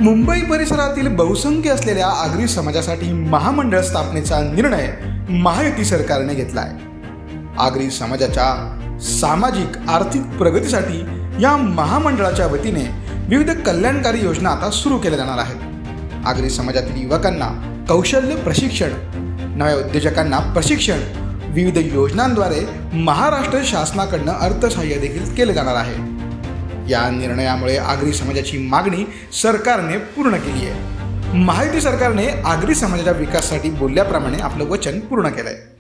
मुंबई परिसरातील बहुसंख्य असलेल्या आगरी समाजासाठी महामंडळ स्थापनेचा निर्णय महायुती सरकारने घेतला आहे। आगरी समाजाच्या सामाजिक आर्थिक प्रगतीसाठी या महामंडळाच्या वतीने विविध कल्याणकारी योजना आता सुरू केल्या जाणार आहेत। आगरी समाजातील युवकांना कौशल्य प्रशिक्षण, नव्या उद्योजकांना प्रशिक्षण, विविध योजनांद्वारे महाराष्ट्र शासनाकडून अर्थसहाय्य देखील केले जाणार आहे। या निर्णयामुळे आगरी समाजाची मागणी सरकारने पूर्ण केली आहे। महायुती सरकारने आगरी समाजाच्या विकासासाठी बोलल्याप्रमाणे आपलं वचन पूर्ण केलं आहे।